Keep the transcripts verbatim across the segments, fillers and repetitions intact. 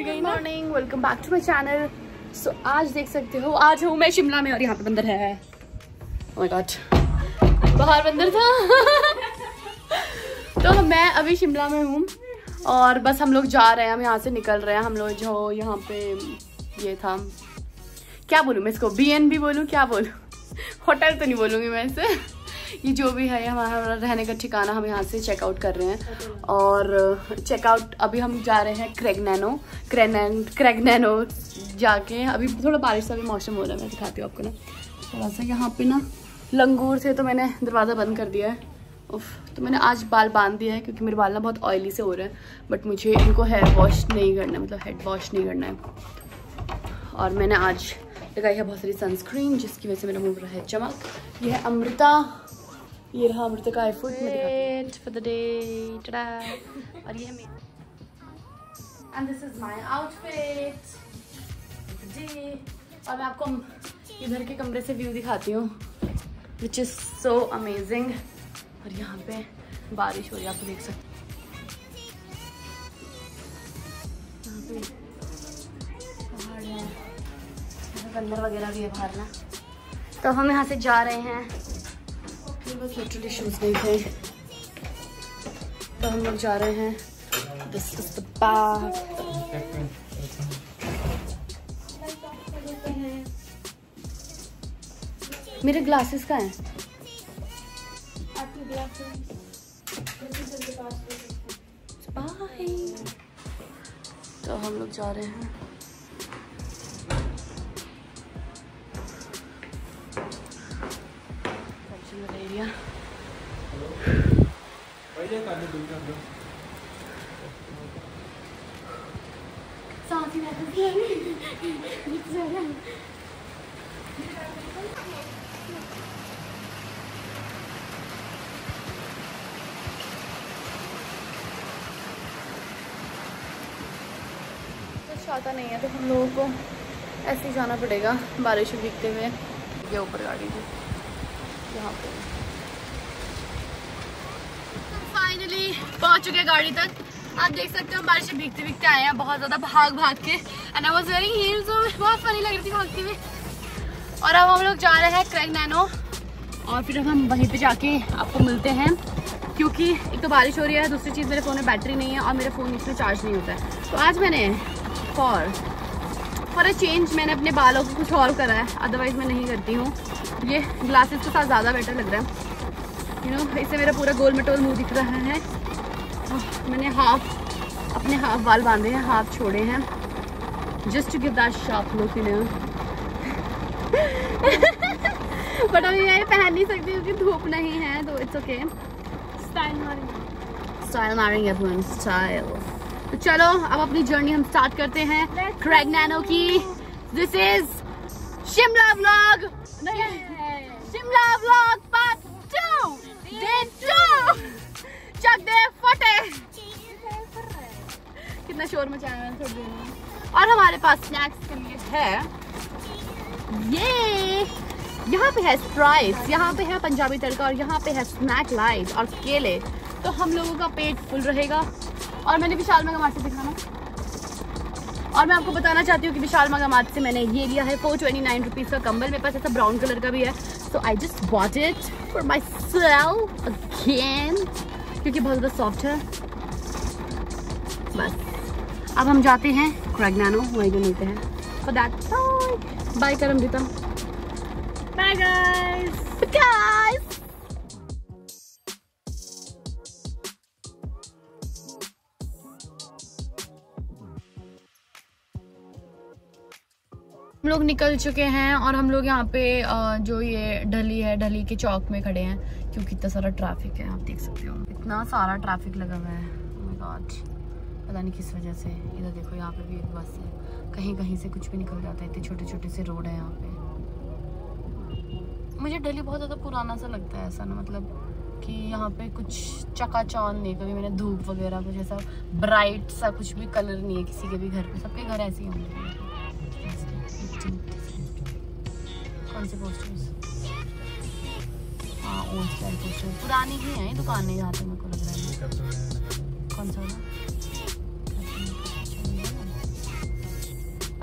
गई ना। Morning, welcome back to my channel. So आज देख सकते हो, आज हूँ मैं शिमला में और यहाँ पे बंदर है। ओह माय गॉड, बाहर बंदर था। तो मैं अभी शिमला में हूँ और बस हम लोग जा रहे हैं, हम यहाँ से निकल रहे हैं। हम लोग जो यहाँ पे ये था, क्या बोलूँ मैं इसको, बी एन बी बोलूँ, क्या बोलूँ, होटल तो नहीं बोलूँगी मैं इसे। ये जो भी है हमारा रहने का ठिकाना, हम यहाँ से चेकआउट कर रहे हैं। और चेकआउट अभी हम जा रहे हैं क्रेगनैनो क्रेगनैन क्रेगनैनो जाके। अभी थोड़ा बारिश सा भी मौसम हो रहा है, मैं दिखाती हूँ आपको ना थोड़ा सा। यहाँ पे ना लंगूर से तो मैंने दरवाज़ा बंद कर दिया है। उफ, तो मैंने आज बाल बांध दिया है क्योंकि मेरे बाल ना बहुत ऑयली से हो रहे हैं। बट मुझे इनको हेयर वॉश नहीं करना है, मतलब हेड वॉश नहीं करना है। और मैंने आज लगाई है बहुत सारी सनस्क्रीन जिसकी वजह से मेरा मुंह रहा है चमक। ये है अमृता, ये रहा अमृता का आईफोन फॉर द डे। और ये है मेरा, and this is my outfit day. और मैं आपको इधर के कमरे से व्यू दिखाती हूँ, विच इज सो अमेजिंग। और यहाँ पे बारिश हो रही है, आप देख सकते हैं। पहाड़ है, बंदर वगैरह भी है बाहर ना। तो हम यहाँ से जा रहे हैं, बस लिटरली शूज नहीं थे तो हम लोग जा रहे हैं। This is the bag. मेरे ग्लासेस कहाँ हैं? बाय। तो हम लोग जा रहे हैं। एरिया साथ ही छाता नहीं है तो हम लोगों को ऐसे ही जाना पड़ेगा बारिश में भीगते हुए। ये ऊपर गाड़ी थी यहाँ पे। फाइनली पहुंच चुके हैं गाड़ी तक। आप देख सकते हो बारिश में भीगते भीगते आए हैं, बहुत ज़्यादा भाग भाग के। And I was wearing heels, बहुत फनी लग रही थी भागती हुई। और अब हम लोग जा रहे हैं क्रेगनैनो और फिर अब हम वहीं पे जाके आपको मिलते हैं, क्योंकि एक तो बारिश हो रही है, दूसरी चीज़ मेरे फ़ोन में बैटरी नहीं है और मेरा फ़ोन इसमें चार्ज नहीं होता है। तो आज मैंने फॉर फॉर अ चेंज मैंने अपने बालों को कुछ और करा है, अदरवाइज़ मैं नहीं करती हूँ। ये ग्लासेस के साथ ज़्यादा बेटर लग रहा है, यू नो। इससे मेरा पूरा गोल मटोल मुँह दिख रहा है। मैंने हाफ अपने हाफ बाल बांधे हैं, हाफ छोड़े हैं, just to give that sharp look, you know. But अभी मैं पहन नहीं सकती क्योंकि धूप नहीं है, तो इट्स ओके। स्टाइल मारेंगे, स्टाइल मारेंगे अपन, स्टाइल। तो चलो अब अपनी जर्नी हम स्टार्ट करते हैं क्रेगनैनो की। This is Shimla vlog, Shimla vlog part two, day two. चक दे फटे, कितना शोर मचाया मैंने थोड़ी देर में। और हमारे पास स्नैक्स के लिए है ये, यहाँ पे है स्प्राइट्स, यहाँ पे है पंजाबी तड़का और यहाँ पे है स्नैक लाइट और केले। तो हम लोगों का पेट फुल रहेगा। और मैंने विशाल मेगा से दिखाना, और मैं आपको बताना चाहती हूँ कि विशाल मेगा से मैंने ये लिया है फोर ट्वेंटी नाइन रुपीज़ का कंबल। मेरे पास ऐसा ब्राउन कलर का भी है, so I just bought it for myself again, क्योंकि बहुत ज़्यादा सॉफ्ट है। बस अब हम जाते हैं क्रेगनैनो, वहीं पे मिलते हैं। फॉर दैट बाय कर अमृता, बाय गाइस गाइस। हम लोग निकल चुके हैं और हम लोग यहाँ पे जो ये ढली है, ढली के चौक में खड़े हैं क्योंकि इतना सारा ट्रैफिक है। आप देख सकते हो इतना सारा ट्रैफिक लगा हुआ है। ओह माय गॉड, पता नहीं किस वजह से। इधर देखो, यहाँ पे भी एक बस है, कहीं कहीं से कुछ भी निकल जाता है। इतने छोटे छोटे से रोड है यहाँ पे। मुझे दिल्ली बहुत ज़्यादा पुराना सा लगता है, ऐसा ना, मतलब कि यहाँ पे कुछ चकाचौंध नहीं, कभी मैंने धूप वगैरह कुछ ऐसा ब्राइट सा कुछ भी कलर नहीं है किसी के भी घर पे। सबके घर ऐसे ही होंगे। कौन से पोस्टर्स? हाँ, ओल्ड स्टाइल पोस्टर, पुरानी ही हैं दुकानें यहाँ पे, मेरे को लग रहा है। कौन सा वाला?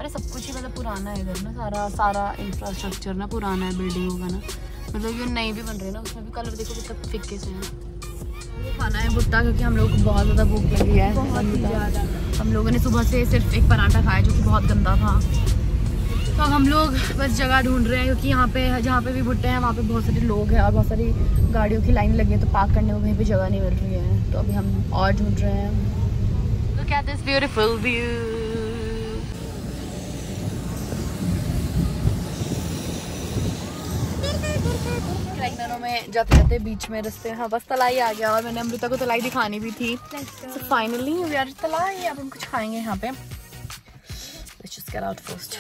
अरे सब कुछ ही मतलब पुराना है इधर ना, सारा सारा इंफ्रास्ट्रक्चर ना पुराना है बिल्डिंगों का ना, मतलब जो नई भी बन रही है ना उसमें भी कलर देखो कितना फिक्के से है। वो खाना है भुट्टा, क्योंकि हम लोग को बहुत ज़्यादा भूख लगी है, बहुत ही ज़्यादा। हम लोगों ने सुबह से सिर्फ एक पराठा खाया जो कि बहुत गंदा था। तो अब हम लोग बस जगह ढूंढ रहे हैं, क्योंकि यहाँ पे जहाँ पे भी भुट्टे हैं वहाँ पे बहुत सारे लोग हैं और बहुत सारी गाड़ियों की लाइन लगी है, तो पार्क करने को कहीं भी जगह नहीं मिल रही है। तो अभी हम और ढूंढ रहे हैं। Look at this beautiful view. क्रेगनेनो में जाते जाते बीच में रास्ते में हाँ बस तलाई आ गया, और मैंने अमृता को तलाई दिखानी भी थी। So finally we are तलाई, अब हम कुछ खाएंगे यहाँ पे। Let's just get out first.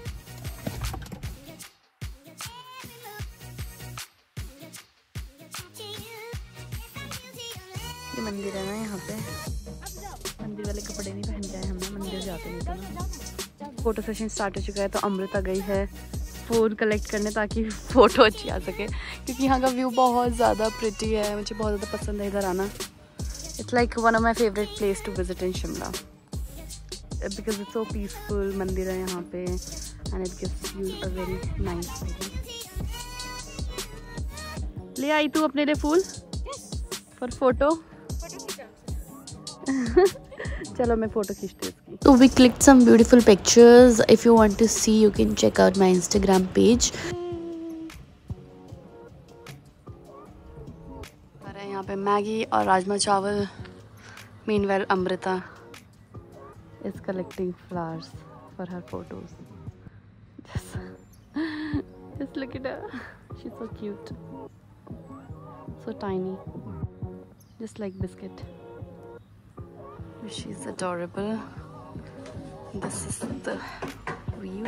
ये मंदिर है ना, यहाँ पे मंदिर वाले कपड़े नहीं पहन के आए हमने, मंदिर जाते नहीं थे ना। फोटो सेशन स्टार्ट हो चुका है, तो अमृता गई है फोन कलेक्ट करने ताकि फ़ोटो अच्छी आ सके, क्योंकि यहाँ का व्यू बहुत ज़्यादा प्रिटी है। मुझे बहुत ज़्यादा पसंद है इधर आना। It's like one of my favourite place to visit in Shimla, because it's so peaceful. मंदिर है यहाँ पे and it gives you a very nice feeling. ले आई तू अपने लिए फूल फॉर फोटो? चलो मैं फोटो खींचती हूँ। So we clicked some beautiful pictures. If you want to see, you can check out my Instagram page. अरे यहाँ पे मैगी और राजमा चावल। Meanwhile, Amrita is collecting flowers for her photos. Just, just look at her. She's so cute, so tiny, just like biscuit. She's adorable. This is the view.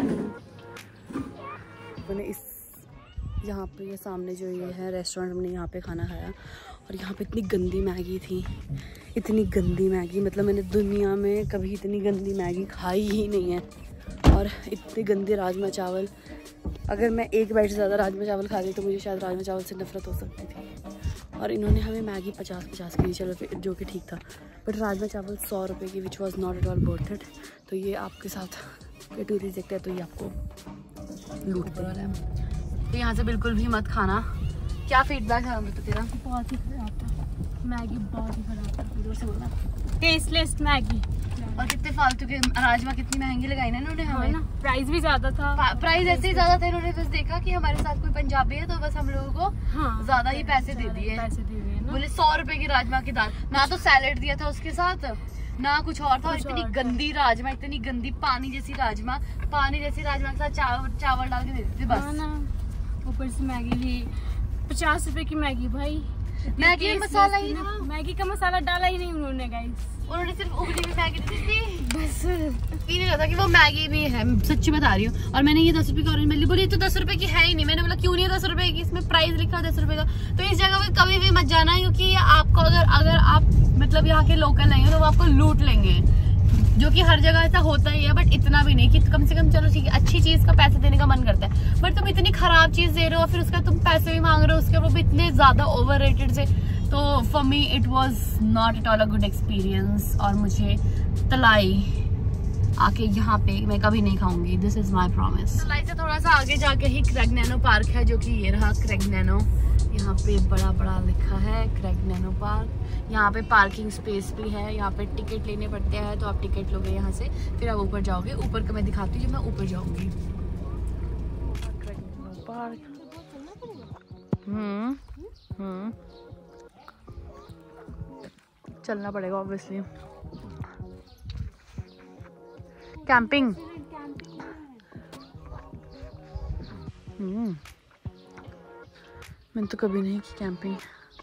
मैंने इस यहाँ पे ये सामने जो ये है रेस्टोरेंट, हमने यहाँ पे खाना खाया और यहाँ पे इतनी गंदी मैगी थी, इतनी गंदी मैगी, मतलब मैंने दुनिया में कभी इतनी गंदी मैगी खाई ही नहीं है। और इतने गंदे राजमा चावल, अगर मैं एक बाइट से ज़्यादा राजमा चावल खा ली तो मुझे शायद राजमा चावल से नफरत हो सकती थी। और इन्होंने हमें मैगी पचास पचास की दी, चलो जो कि ठीक था, बट राजमा चावल सौ रुपये की, which was not at all worth it. तो ये आपके साथ ये टूरिस्ट देखते हैं तो ये आपको लूटने वाला है, तो यहाँ से बिल्कुल भी मत खाना। क्या फीडबैक है अमृता तेरा? बहुत ही खराब था मैगी, बहुत ही खराब था। जोर से बोलना, टेस्टलेस मैगी। और कितने फालतू के राजमा, कितनी महंगी लगाई ना इन्होंने हमें ना, प्राइस भी ज्यादा था। प्राइस ऐसे ही ज्यादा था, इन्होंने बस देखा कि हमारे साथ कोई पंजाबी है तो बस हम लोगों को हाँ, ज्यादा ही पैसे दे दिए। पैसे दे दिए ना, बोले सौ रुपए की राजमा की दाल, ना तो सैलेड दिया था उसके साथ ना कुछ और था। और इतनी गंदी राजमा, इतनी गंदी पानी जैसी राजमा, पानी जैसी राजमा के साथ चावल चावल डाल के दे देते बस। ऊपर से मैगी ली पचास रुपए की मैगी, भाई मैगी में मसाला ही था, मैगी का मसाला डाला ही नहीं उन्होंने गाइस, उन्होंने सिर्फ उबली हुई मैगी दी थी बस। ये नहीं था कि वो मैगी भी है, सच्ची बता रही हूँ। और मैंने ये दस रुपए की ऑरेंज मिली, बोली तो दस रुपए की है ही नहीं। मैंने बोला क्यों नहीं है दस रुपए की, इसमें प्राइस लिखा है दस रुपए का। तो इस जगह पे कभी भी मत जाना, क्योंकि आपको अगर अगर आप मतलब यहाँ के लोकल नहीं हो तो वो आपको लूट लेंगे, जो कि हर जगह ऐसा होता ही है, बट इतना भी नहीं कि कम से कम चलो ठीक है अच्छी चीज का पैसे देने का मन करता है, बट तुम इतनी खराब चीज दे रहे हो फिर उसका तुम पैसे भी मांग रहे हो उसके, वो भी इतने ज्यादा ओवर रेटेड से। तो for me it was not at all a good experience. और मुझे तलाई आके यहाँ पे मैं कभी नहीं खाऊंगी, दिस इज माई प्रॉमिस। तलाई से थोड़ा सा आगे जाके ही क्रेगनेनो पार्क है, जो कि ये रहा क्रेगनेनो, यहाँ पे बड़ा बड़ा लिखा है क्रेगनेनो पार्क। यहाँ पे पार्किंग स्पेस भी है, यहाँ पे टिकट लेने पड़ते हैं, तो आप टिकट लोगे यहाँ से, फिर आप ऊपर जाओगे। ऊपर का मैं दिखाती हूँ जब मैं ऊपर जाऊंगी। हम्म हम्म चलना पड़ेगा ऑब्वियसली। कैंपिंग, हम्म मैंने तो कभी नहीं की कैंपिंग।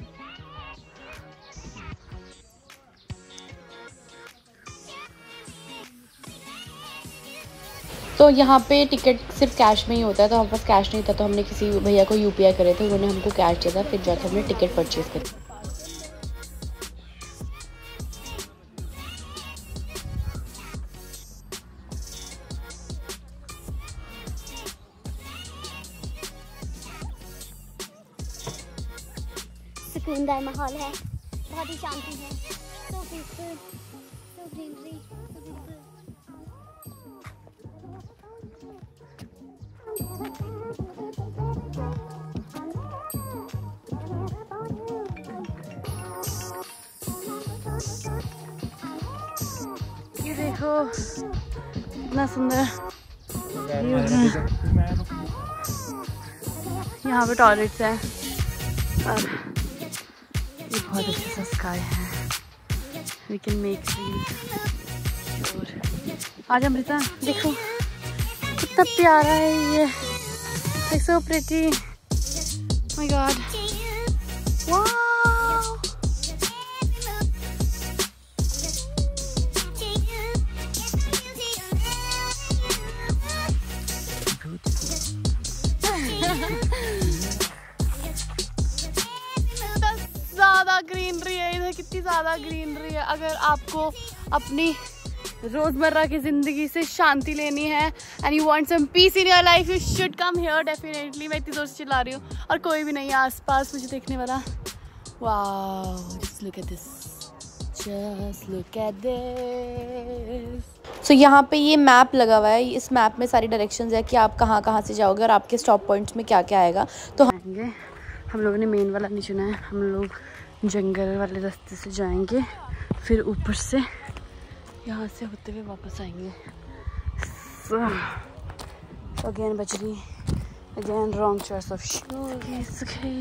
तो यहाँ पे टिकट सिर्फ कैश में ही होता है, तो हमारे पास कैश नहीं था तो हमने किसी भैया को यूपीआई करे थे, उन्होंने हमको कैश दिया था, फिर जाकर हमने टिकट परचेज करी। सुकूनदार माहौल है, बहुत ही शांति है, so peaceful, so greenery, so beautiful. ये देखो कितना सुंदर व्यू है। यहाँ पे टॉयलेट्स है और ये बहुत अच्छा सा स्काई है। We can make sure. आज अमृता देखो कितना प्यारा है ये, so pretty. My god, wow. ज्यादा ग्रीनरी है इधर, कितनी ज्यादा ग्रीनरी है। अगर आपको अपनी रोजमर्रा की जिंदगी से शांति लेनी है and you want some peace in your life, you should come here definitely. मैं इतनी जोर से चिल्ला रही हूँ और कोई भी नहीं है आसपास मुझे देखने वाला। Wow, just look at this, just look at this. So यहाँ पे ये मैप लगा हुआ है, इस मैप में सारी डायरेक्शंस है कि आप कहाँ कहाँ से जाओगे और आपके स्टॉप पॉइंट्स में क्या क्या आएगा। तो आएंगे हम लोगों ने मेन वाला नहीं चुना है, हम लोग जंगल वाले रास्ते से जाएंगे, फिर ऊपर से यहाँ से होते हुए वापस आएंगे। so, again बजरी, again wrong choice of shoes। okay।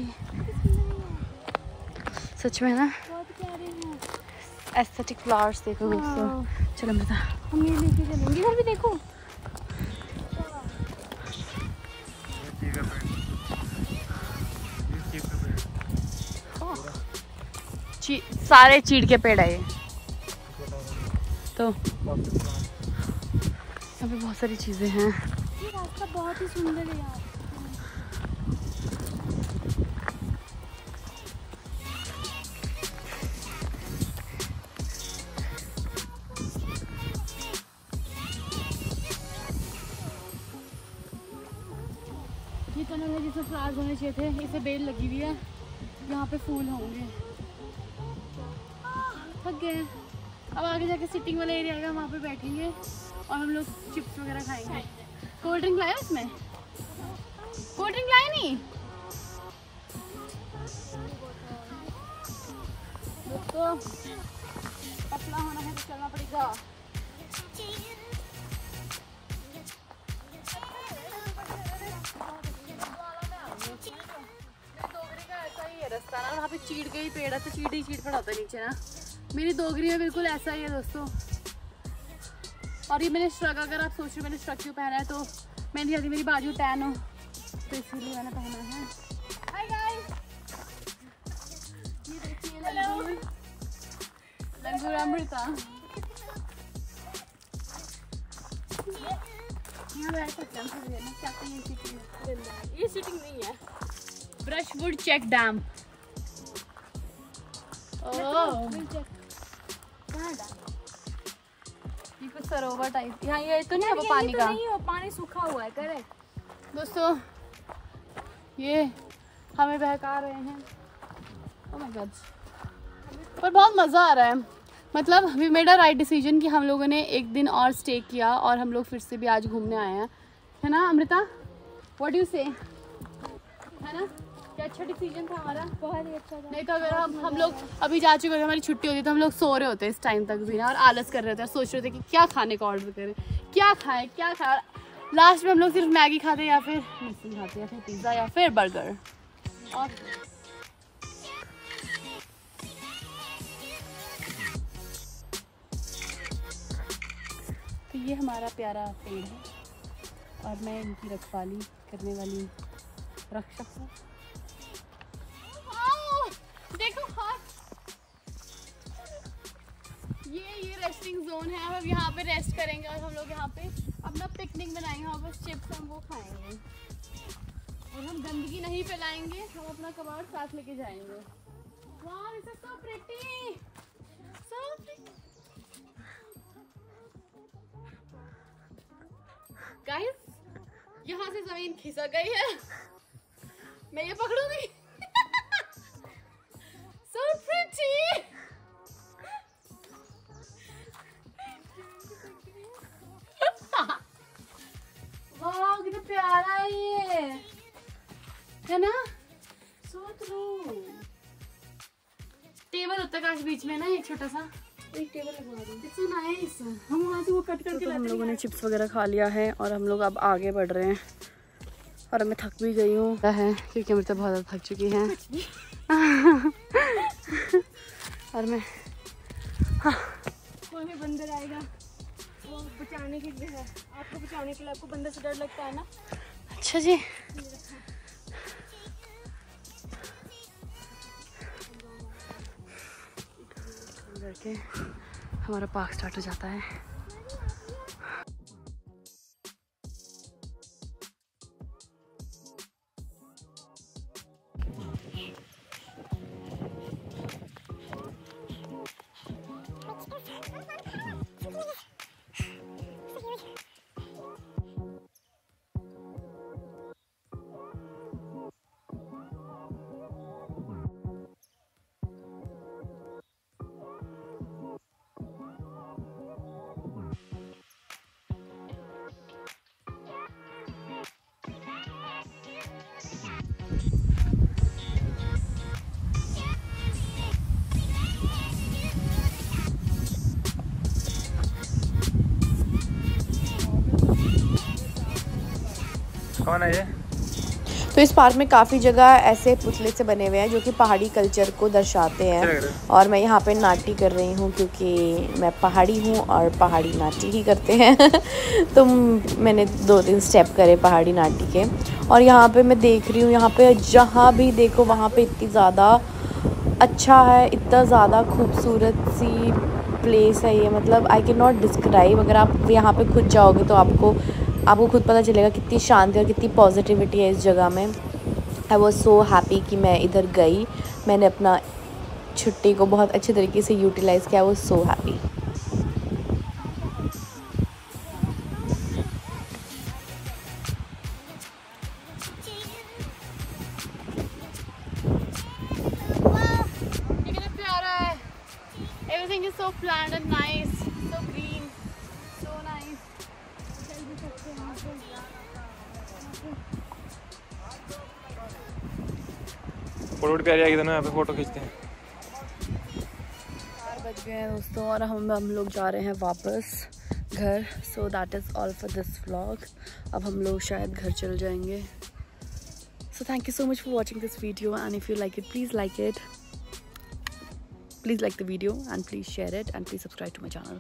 सच में ना एस्थेटिक फ्लावर्स देखो दोस्तों। चलो बता, हम ये लेके चलेंगे। इधर भी देखो, ची, सारे चीड़ के पेड़ है ये। तो यहाँ पे बहुत सारी चीजें हैं। ये रास्ता बहुत ही सुंदर है यार। ये टनल है जिसमें फ्लावर्स होने चाहिए थे, इसे बेल लगी हुई है, यहाँ पे फूल होंगे। थक गए, अब आगे जाके सिटिंग वाला एरिया आएगा, वहाँ पे बैठेंगे और हम लोग चिप्स वगैरह खाएंगे। कोल्ड ड्रिंक लाया उसमें? कोल्ड ड्रिंक लाया नहीं? दोस्तों पतला होना है तो चलना पड़ेगा। रास्ता ना वहाँ पे चीड़ के ही पेड़ है, तो चीड़ ही चीड़ पड़ा होता है नीचे ना। मेरी दोगरी में बिल्कुल ऐसा ही है दोस्तों। और ये मैंने श्रग, अगर आप सोच रहे हो मैंने श्रग क्यों पहना है, तो मैंने नहीं चाहती मेरी बाजू टैन हो, तो इसीलिए मैंने पहना है। हाय गाइस, ये देखिए लंगूर, लंगूर अमृता। यहाँ बैठ सकते हैं हम, क्या ये सीटिंग, ये सीटिंग नहीं है। Brushwood check dam. ओह, ये कुछ सरोवर टाइप। यहाँ ये तो नहीं है वो पानी का, नहीं, वो पानी सूखा हुआ है। करेक्ट दोस्तों, ये हमें बहका रहे हैं। ओह माय गॉड, पर बहुत मज़ा आ रहा है। मतलब we made a right decision कि हम लोगों ने एक दिन और स्टे किया और हम लोग फिर से भी आज घूमने आए हैं, है ना अमृता? व्हाट डू यू से, है ना? क्या अच्छा डिसीजन था हमारा, बहुत ही अच्छा था। नहीं तो अगर हम हम लोग अभी जा चुके थे, हमारी छुट्टी होती तो हम लोग सो रहे होते इस टाइम तक भी ना, और आलस कर रहे थे और सोच रहे थे कि क्या खाने का ऑर्डर करें, क्या खाएं क्या खाएं। लास्ट में हम लोग सिर्फ मैगी खाते या फिर मिक्सिंग खाते या फिर पिज़्ज़ा या फिर बर्गर। और तो ये हमारा प्यारा पेड़ है और मैं इनकी रखवाली करने वाली रक्षक हूँ। देखो हाँ, ये ये रेस्टिंग जोन है। अब यहाँ पे रेस्ट करेंगे और हम लोग यहाँ पे अपना पिकनिक बनाएंगे, वहाँ पर चिप्स हम वो खाएंगे और हम गंदगी नहीं फैलाएंगे, हम अपना कबाड़ साथ लेके जाएंगे। वाह, this is so pretty, so pretty. Guys, यहाँ से जमीन खिसक गई है, मैं ये पकड़ूंगी। So pretty। वाह, कितना प्यारा है ये। है ना? So true. टेबल होता है काश बीच में ना, एक छोटा सा एक टेबल लगवा दो। It's so nice. हम वहाँ से वो कट करके तो हम लोगों ने चिप्स वगैरह खा लिया है और हम लोग अब आगे बढ़ रहे हैं। और मैं थक भी गई हूँ है क्योंकि मैं तो बहुत ज़्यादा थक चुकी हैं। और मैं हाँ कोई भी बंदर आएगा वो बचाने के लिए है, आपको बचाने के लिए। आपको बंदर से डर लगता है ना? अच्छा जी। करके हमारा पार्क स्टार्ट हो जाता है। कौन है ये? तो इस पार्क में काफ़ी जगह ऐसे पुतले से बने हुए हैं जो कि पहाड़ी कल्चर को दर्शाते हैं। और मैं यहाँ पे नाटी कर रही हूँ क्योंकि मैं पहाड़ी हूँ और पहाड़ी नाटी ही करते हैं। तो मैंने दो तीन स्टेप करे पहाड़ी नाटी के। और यहाँ पे मैं देख रही हूँ, यहाँ पे जहाँ भी देखो वहाँ पे इतनी ज़्यादा अच्छा है, इतना ज़्यादा खूबसूरत सी प्लेस है ये। मतलब आई कैन नॉट डिस्क्राइब। अगर आप यहाँ पे खुद जाओगे तो आपको आपको खुद पता चलेगा कितनी शांति और कितनी पॉजिटिविटी है इस जगह में। आई वॉज सो हैप्पी कि मैं इधर गई। मैंने अपना छुट्टी को बहुत अच्छे तरीके से यूटिलाइज़ किया। I was so happy. कितना प्यारा है। Everything is so planned and nice, so green, so nice. Photo प्यारी आएगी ना, यहाँ पे फोटो खींचते हैं। चार बज गए हैं दोस्तों और हम हम लोग जा रहे हैं वापस घर। So that is all for this vlog. अब हम लोग शायद घर चल जाएंगे। So thank you so much for watching this video and if you like it please like it please like the video and please share it and please subscribe to my channel.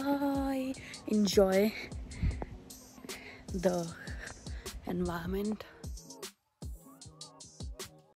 Bye. Enjoy the environment.